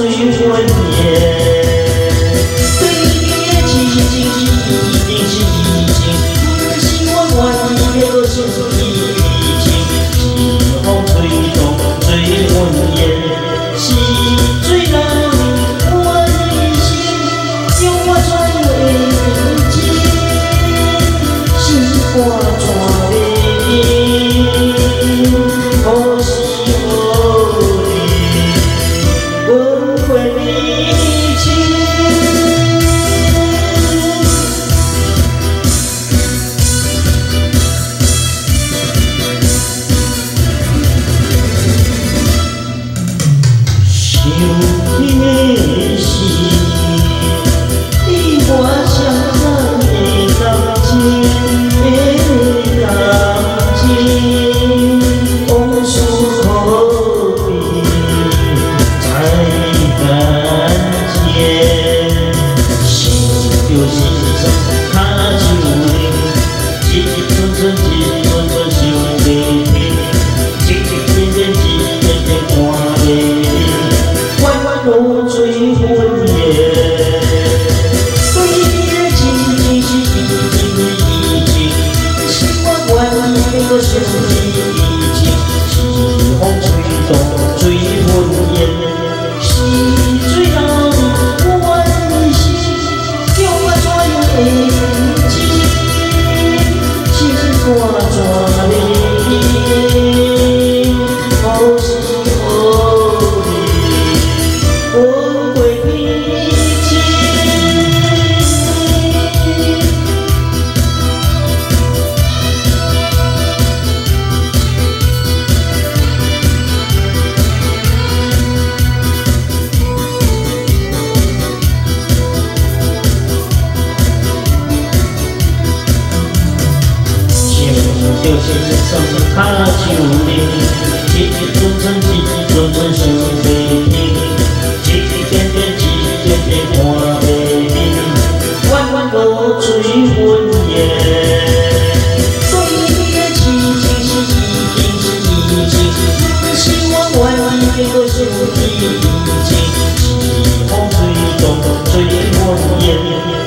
最温言。对你的痴情是已经是已经，不是我愿意要想以情，是风吹动最温言，是最让你我的心，将我转为情，心肝怎的可是。 我最温言，对你的情是已经，是我愿意要想以情，是风吹动最温言，是最让我的心，叫我怎样会知，心肝怎的可是。 就是双脚手拎，一阵阵一阵阵想袂停，一点点一点点看袂明，阮无嘴温言。对你的痴情是已经，不是我愿意要想以情，是风吹动最温言。